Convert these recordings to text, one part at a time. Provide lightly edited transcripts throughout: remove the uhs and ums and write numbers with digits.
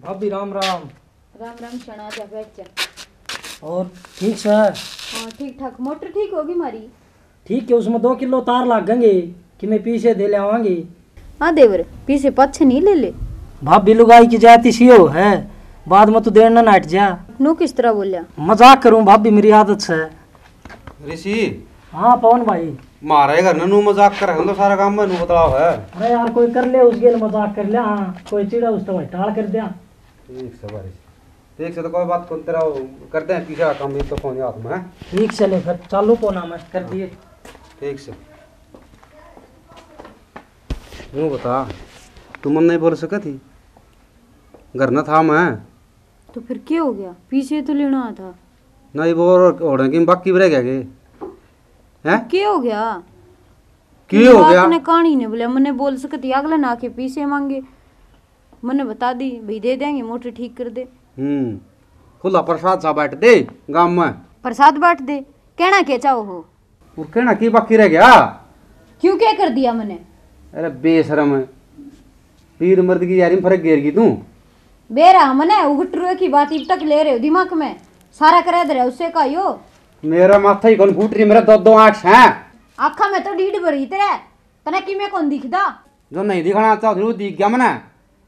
भाभी राम राम। राम राम शना जा बैठ जा। और ठीक से? हाँ ठीक ठाक। मोटर ठीक होगी हमारी? ठीक है, उसमें 2 किलो तार लागेंगे कि मैं पीछे दे ले आवांगी। हाँ देवर पीछे पच्छे नहीं ले ले। भाभी लुगाई की जाती सीओ है, बाद में तू देर ना हट जा। नू किस तरह बोलिया? मजाक करूं भाभी, मेरी आदत से। ऋषि हाँ पवन भाई। मारे घर नू मजाक कर तो सारा काम में नू बतलाव है। अरे यार कोई कर ले उसके लिए मजाक कर ले। हाँ कोई चिड़ा उस तो भाई टाल कर दिया। ठीक से बारिश ठीक से तो कोई बात को तेरा करते हैं पीछे काम भी तो फोन हाथ में है। ठीक से ले फिर चालू पोना में कर दिए। ठीक से यूँ बता तू मन नहीं बोल सका थी घर न था मैं तो फिर क्या हो गया? पीछे तो लेना था। नहीं वो ओढ़े की बाकी भी रह गया के हैं क्या हो गया? क्यों हो गया? ने कहानी ने बोला मने बोल सकती अगले ना के पीछे मांगे, मने बता दी भाई दे देंगे मोटर ठीक कर दे। खुला प्रसाद सा बैठ दे गांव में। प्रसाद बांट दे कहना के चाहो हो? वो कहना की बाकी रह गया? क्यों क्या कर दिया मैंने? अरे बेशरम पीर मर्द की यारी में फर्क घेर गई तू। बेरा मने उगटरुए की बात अब तक ले रहे हो दिमाग में, सारा करा दे रहे उससे कहियो। मेरा माथा ही कौन फूट रही, मेरा दो आंख हैं। आखा में तो डीड भरी तेरे तने कि मैं कौन दिखदा? जो नहीं दिखाना चाहती वो दिख गया मने।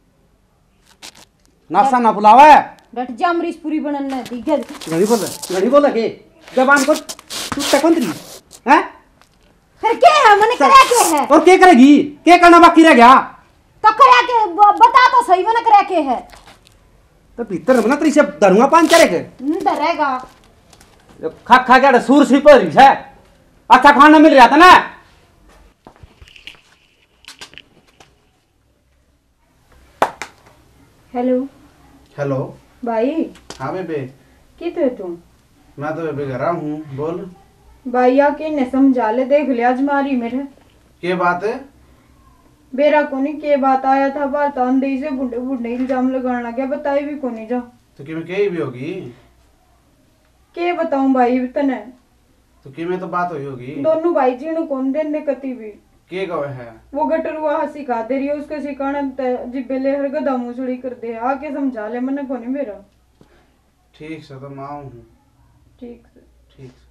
नाश्ता ना बुलावा डट जा अमरीश पूरी बनने दिख गया। घड़ी बोला के जबान को तू तकन रही हैं? फिर क्या है मने करा के है? और क्या करेगी? क्या करना बाकी रह गया? तो करा के बता तो सही मने करा के है। तो भीतर बना तरी से दरुआ पान करे के डरेगा खा खा के सूर सी पर है। अच्छा खाना मिल रहा था ना। हेलो हेलो भाई। हाँ बेबे। किथे तुम? मैं तो बेबे घर हूँ, बोल। भाई आके ने समझा ले, देख लिया आज मारी मेरे। क्या बात है? बेरा कोनी के बात आया था बात तो अंधे से बुढ़े बुढ़े इल्जाम लगाने लगे, बताई भी कोनी जा। तो कि मैं कही भी होगी? के बताऊं भाई तने? तो कि मैं तो बात हुई होगी। दोनों भाई जी ने कौन देने कती भी के कहे है? वो गटरुआ हंसी खा दे रही है, उसके सिखाने जिब्बे ले हर गदा मुसड़ी कर दे। आके समझा ले मने कोनी मेरा। ठीक से तो मैं आऊँ। ठीक से ठीक से।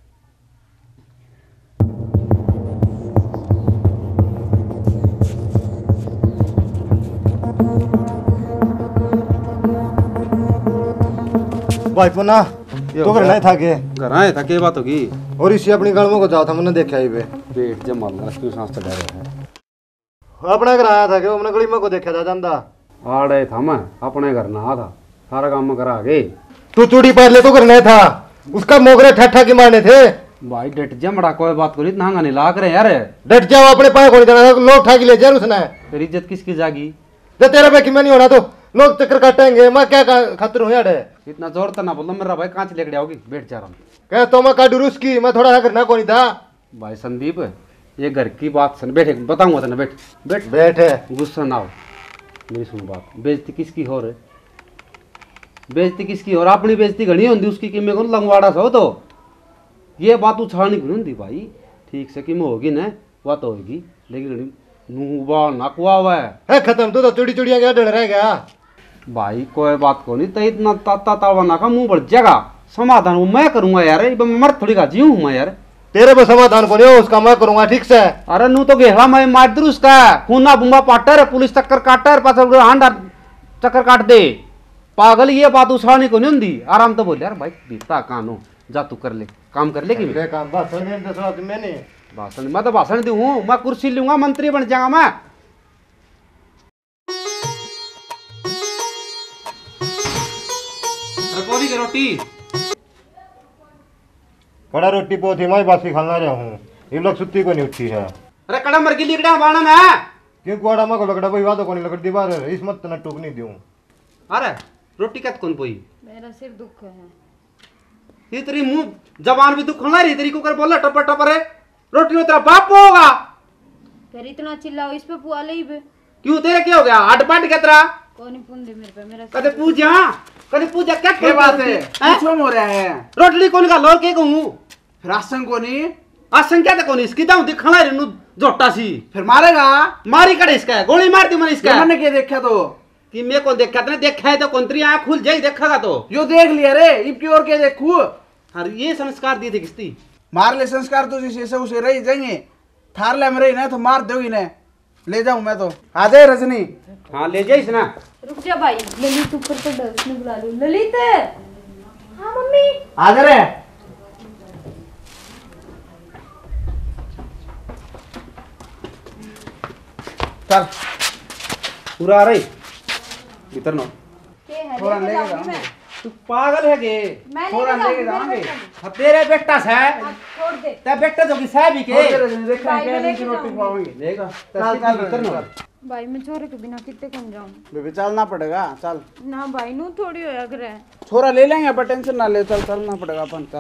भाई पुना तो घर नहीं था के घर आए था क्या बात होगी? और इसी अपनी गलमों को जाओ था, मैंने देखा ही पे पेट जम मारना क्यों सांस चढ़ा रहा है। अपने घर आया था कि मैंने गली में को देखा था जानदा आड़े था मैं अपने घर ना था, सारा काम में करा गए। तू चूड़ी पहन ले तो घर नहीं था, उसका मोगरे ठट्ठा की मारने थे। भाई डट जा मड़ा कोई बात करी नहांगा नहीं ला करे यार। डट जाओ अपने पाए को नहीं देना, लोग ठा के ले जाए उसने। फिर इज्जत किसकी जागी? जब तेरा पे मैं नहीं होना तो लोग चक्कर काटेंगे, मैं क्या खातिर हूँ यार। इतना जोर तो ना बोलो मेरा भाई, कांच लेकर आओगी बैठ जा रहा हूँ। कह तो मैं काटू उसकी, मैं थोड़ा करना को नहीं था। भाई संदीप ये घर की बात सुन, बैठे बताऊंगा तेने, बैठ बैठ बैठे गुस्सा ना हो, मेरी सुन बात। बेइज्जती किसकी हो रही? बेइज्जती किसकी हो? अपनी बेइज्जती घनी होती उसकी कि मेरे को लंगवाड़ा सा हो तो ये बात उछाड़नी क्यों होती भाई? ठीक से कि मैं होगी ना बात होगी, लेकिन नूबा नकवा हुआ है खत्म। तो चूड़ी चूड़िया क्या डर रह गया भाई? कोई बात को नहीं तो इतना ताता तावा ना का मुंह बढ़ जाएगा। समाधान मैं करूंगा यार, मैं मर थोड़ी का जीव हूं मैं यार। तेरे पे समाधान को नहीं हो उसका मैं करूंगा ठीक से। अरे नू तो घेरा मैं मार दूं उसका, खूना बुम्बा पाटर पुलिस चक्कर काटर पास हांडा चक्कर काट दे। पागल ये बात उछाड़नी को नहीं होती। आराम तो बोल यार भाई बीता कानो जा तू कर ले काम कर ले कि काम मैंने भाषण मैं तो भाषण दूं, मैं कुर्सी लूंगा मंत्री बन जाऊंगा मैं। रपोरी की रोटी कड़ा रोटी पोथी मैं बासी खाना रहा हूँ, ये लोग सुत्ती को नहीं उठी है। अरे कड़ा मर की लिकड़ा बाणा ना क्यों कुआड़ा में को लगड़ा भाई वादो को नहीं लगड़ दीवार है, इस मत ना टूक नहीं दूं। अरे रोटी कत कौन पोई? मेरा सिर दुख है। ये तेरी मुंह जबान भी दुख ना रही तेरी को कर बोला टपर टपर है। रोटी में तेरा बाप होगा। फिर इतना चिल्लाओ इस पे पुआ ले ही बे। क्यों तेरे क्या हो गया? हट बाट के तेरा कौन पुंदे मेरे पे मेरा कदे पूजा कदे पूजा क्या बात है? क्यों हो रहा है? रोटली कौन का लोर के कहूं? राशन को नहीं आशंका तो कौन इसकी दाऊ दिखाना रे जोटा सी फिर मारेगा। मारी कड़े इसका गोली मार दी मैंने इसका। मैंने क्या देखा तो कि मैं कौन देखा तने देखा है तो कौन आँख खुल जाए देखेगा तो यो देख लिया रे इब की और के देखू अरे ये संस्कार दिए थे किसती मार ले संस्कार तो जैसे उसे रही जाएंगे थार ले मेरे ना तो मार दोगी ने ले जाऊं मैं तो आ जाए रजनी। हाँ ले जाइस ना। रुक जा भाई, ललित ऊपर तो डर उसने बुला लो। ललित। हाँ मम्मी। आ जा रे। चल पूरा आ रही भीतर नो के है थोड़ा लेके लेके जाऊंगी मैं। तू पागल है के मैं थोड़ा लेके लेके जाऊंगी, जाएंगे। तेरे बेटा से छोड़ दे। ते बेटा जो कि साहब ही के छोड़ दे रजनी, देखा भाई, है मैं क्या लेके इनकी रोटी जाऊंगी। खवाऊंगी। लेगा चल चल भीतर नो भाई मैं छोरे के बिना कितने कौन जाऊं। बेबी चलना पड़ेगा चल। ना भाई नू थोड़ी होया करे। छोरा ले लेंगे पर टेंशन ना ले चल चलना पड़ेगा अपन कर।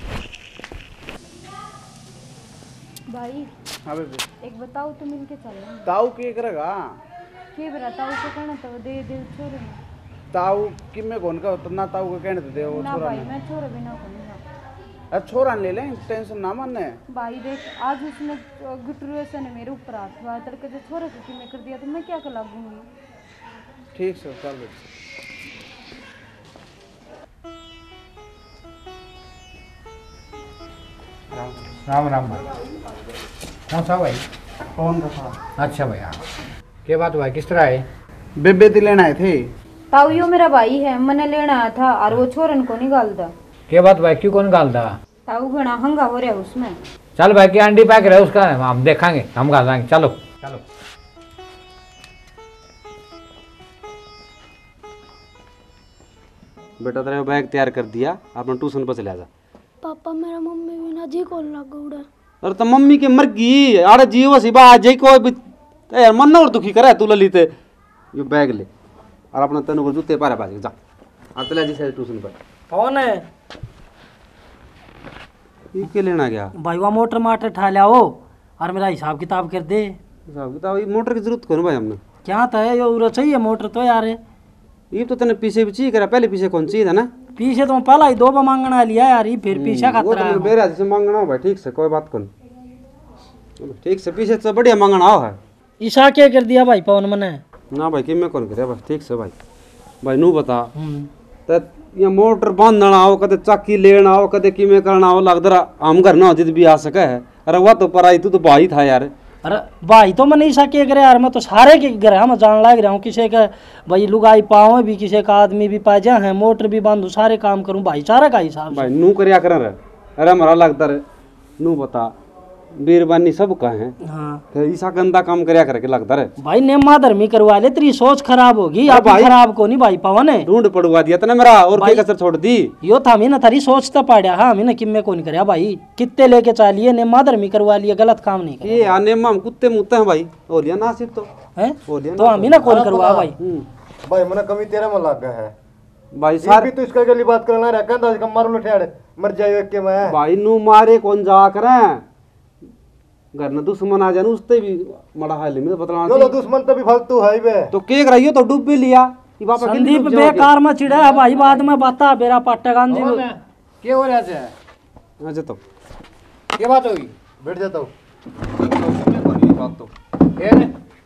भाई हाँ बेबी एक बताओ तो मिलके चलना। ताऊ के करेगा के बताओ तो कहना तो दे दे छोरे ने। ताऊ कि मैं कौन का ना ताऊ को कहने तो दे वो ना छोरा भाई ने। मैं छोरे बिना कौन जा। अब छोरा ले लें टेंशन ना मानने। भाई देख आज उसने गुटरू से ने मेरे ऊपर हाथ हुआ तड़के से छोरे को कि मैं कर दिया तो मैं क्या कर लागूंगी। ठीक से चल बेटी। राम राम भाई। कौन सा भाई? कौन का था? अच्छा भाई हाँ। क्या बात भाई किस तरह है? बेबे दी लेना आए थे। ताऊ यो मेरा भाई है मैंने लेना आया था और वो छोरन को निकालता। क्या बात भाई क्यों कौन गालता? ताऊ घना हंगा हो रहा है उसमें। चल भाई क्या अंडी पैक रहे उसका हम देखेंगे हम गालेंगे चलो चलो। बेटा तेरा बैग तैयार कर दिया अपन ट्यूशन पर चला जा। पापा मेरा मम्मी भी ना जी कॉल लग उड़ा। अरे तो मम्मी के मर गई अरे जीव सी बा जई को यार मन और दुखी करे तू ललित ये बैग ले और अपना तनु को जूते पारे पास जा आ चला जी से ट्यूशन पर। कौन है ये के लेना गया भाई? वहाँ मोटर माटर ठा लाओ और मेरा हिसाब किताब कर दे। हिसाब किताब ये मोटर की जरूरत कौन भाई हमने क्या था ये उरो चाहिए मोटर तो यार। ये तो तने पीछे भी चाहिए करा पहले पीछे कौन चाहिए था ना पीछे तो पहला ही 2 बार मांगना लिया यार ये फिर पीछे वो खतरा तो है। बेरा से मांगना हो भाई ठीक से कोई बात कौन ठीक से पीछे तो बढ़िया मांगना हो है। ईशा क्या कर दिया भाई पवन मने? ना भाई कि मैं कौन करे बस ठीक से भाई नू बता तो ये मोटर बांधना हो कदे चाकी लेना हो कदे किमें करना हो लगदरा हम घर ना होती तो भी आ सके है। अरे वह तो पर आई तू तो भाई था यार। अरे भाई तो मैं नहीं सके करे यार मैं तो सारे के घर हम जान लग रहा हूँ किसी का भाई लुगाई पाओ भी किसी का आदमी भी पाजा है मोटर भी बांधू सारे काम करूँ भाईचारा का हिसाब से। भाई नू करया कर अरे हमारा लगता रे नू बता बीरबानी सब का है हाँ ऐसा गंदा काम करया करके लगता रे भाई नेमा धर्मी करवा ले तेरी सोच खराब होगी अरे आप भाई- खराब को नहीं भाई पवन है ढूंढ पड़वा दिया तने मेरा और भाई- क्या कसर छोड़ दी। यो था मी ना थारी सोच तो पाड़ा हाँ मी ना किम्मे को नहीं करया भाई कितने लेके चालिए नेमा धर्मी करवा लिए गलत काम नहीं ये आने में हम कुत्ते मुत्ते हैं भाई हो लिया नासिब तो है हो लिया तो हम ही ना कौन करवा भाई। भाई मना कमी तेरा में लग गया है। भाई ये सारे भी तो इसका गली बात करना रहा कहता है मारो लठेड़ मर जाए के मैं। भाई नू मारे कौन जा करें घर न दुश्मन आ जाने उसते भी मड़ा हाल में चलो बतलाना दुश्मन तभी फालतू है बे। तो केक रहियो तो डूब भी लिया ये बापा कितनी संदीप डूब जाओगे? बेकार में चिड़ा है भाई बाद में बता बेरा पाटा गांधी क्या हो रहा है? अच्छा तो क्या बात होगी? बैठ जाता हूँ। बात तो फिर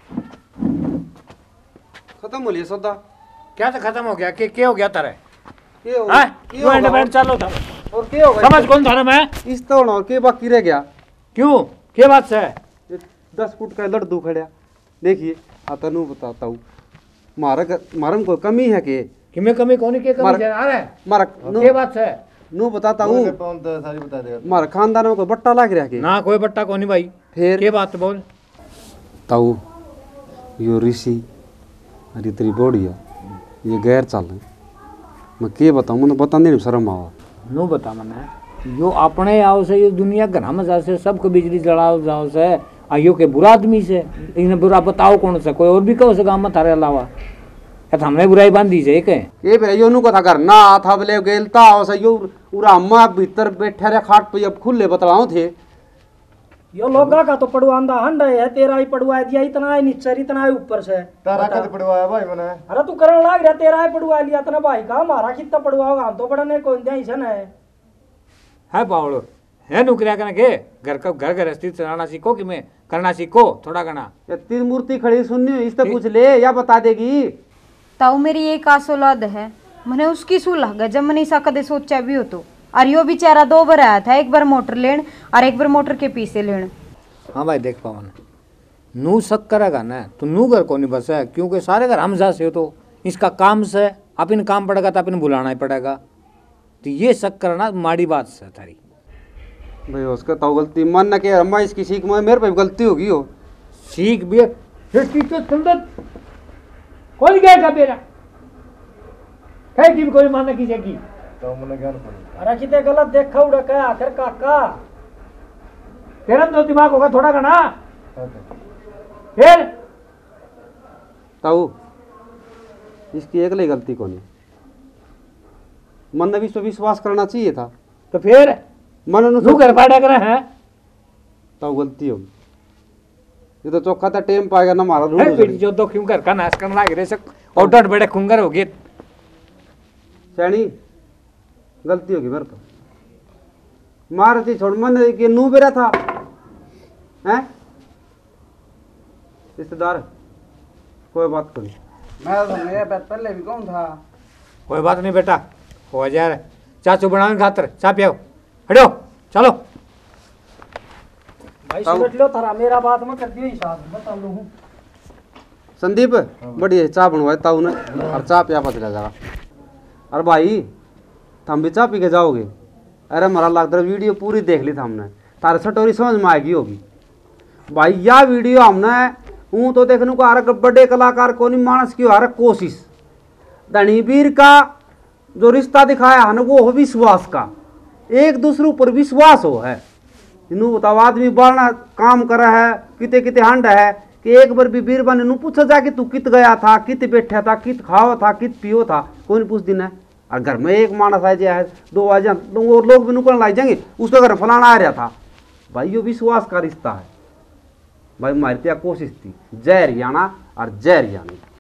खत्म हो लिया सौदा क्या तो खत्म हो गया क्या हो गया तारे? के हो हाँ? के क्यों होगा? एंड चलो था और के होगा समझ कौन था मैं? इस तो और के बाकी रह गया क्यों क्या बात से? ये 10 फुट का लड़दू खड़ा देखिए आता नू बताता हूँ मारम को कमी है के कि मैं कमी कौन की कमी मार- जा रहा है? मारा क्या बात से? नू बताता बोल हूँ के पवन तो सारी बता देगा। मारा खानदान में कोई बट्टा लाग रहा के ना कोई बट्टा कौन भाई फिर क्या बात बोल? ताऊ यो ऋषि अरे तेरी बॉडी है ये गैर चाल है मैं के बताऊँ मैंने बताने नहीं शर्म आवा नो बता मने यो अपने आओ से ये दुनिया घर में जा से सबको बिजली जलाओ जाओ से आयो के बुरा आदमी से इन्हें बुरा बताओ कौन सा कोई और भी कहो से गाँव में थारे अलावा क्या हमने बुराई बांधी से के ये फिर यो नु को था घर ना था बले गेलता हो से यो पूरा अम्मा भीतर बैठे रे खाट पे अब खुले बतलाओ थे यो लोगा का तो पड़वांदा हंड है तेरा ही पड़वा दिया इतना ही नीचे इतना ही ऊपर से तारा कद पड़वाया भाई मैंने। अरे तू करण लाग रहा तेरा ही पड़वा लिया इतना भाई का हमारा कितना पड़वा होगा हम तो पढ़ने कौन दिया ऐसा है पावड़ो है नुकरिया करने के घर गृहस्थी चलाना सीखो कि मैं करना सीखो थोड़ा घना। इतनी मूर्ति खड़ी सुननी इस तो पूछ ले या बता देगी ताऊ मेरी एक आस औलाद है, मैंने उसकी सुलह गया जब मैंने ऐसा कदे सोचा भी हो तो। और यो बेचारा 2 बार आया था, एक बार मोटर लेन और एक बार मोटर के पीछे लेन। हाँ भाई देख पवन, नू शक करेगा ना तो नू घर को नहीं बस है, क्योंकि सारे घर हम से हो तो इसका काम से अपन काम पड़ेगा तो अपन बुलाना ही पड़ेगा। तो ये शक करना माड़ी बात है थारी। भाई उसका तो गलती मन न के अम्मा इसकी सीख में मेरे पे भी गलती होगी हो। सीख भी इसकी तो सुंदर कौन गया बेरा कह की कोई माना की जगी तो मैंने ज्ञान पड़ी अरे कितने गलत देखा उड़ा क्या आखिर काका तेरा तो दिमाग होगा थोड़ा घना फिर ताऊ इसकी एक ही गलती को नहीं, मन ने भी विश्वास करना चाहिए था। तो फिर मन तू घर पाड़ा कर है ताऊ गलती होगी, ये तो चौखा था टेम पाएगा ना हमारा रूम बेटी जो तो क्यों घर का नाश करने लग रहे सब और डट बड़े खुंगर हो गए। सैनी गलती होगी मेरे तो मार थी छोड़ मन के नू बेरा था हैं रिश्तेदार कोई बात को नहीं। मैं तो ये बात पहले भी कहूँ था। कोई बात नहीं बेटा, हो जाए चाचू बनाने खातर चाय पियो हटो चलो। भाई समझ लो थारा मेरा बात में कर दियो हिसाब बता लो हूँ। संदीप बढ़िया चाय बनवाए ताऊ ने और चाय पिया पता जाएगा। अरे भाई तुम भी चाय पी के जाओगे? अरे हमारा लगता वीडियो पूरी देख ली था हमने, तारे स्टोरी समझ में आएगी होगी। भाई यह वीडियो हमने हूँ तो देखने को आ रहा बड़े कलाकार को नहीं मानस की आ रहा कोशिश धनीवीर का जो रिश्ता दिखाया है ना वो हो विश्वास का, एक दूसरे ऊपर विश्वास हो है। इनू बताओ आदमी बढ़ना काम करा है किते किते हंड है कि एक बार भी बीरबा ने पूछा जा कि तू कित गया था, कित बैठा था, कित खाओ था, कित पियो था, कोई नहीं पूछ दिन है। और घर में एक मानस आ जाए 2 आ जाए तो और लोग भी नुकल लाई जाएंगे उसके घर फलाना आ रहा था। भाई ये विश्वास का रिश्ता है। भाई हमारी त्या कोशिश थी जय हरियाणा और जय हरियाणा।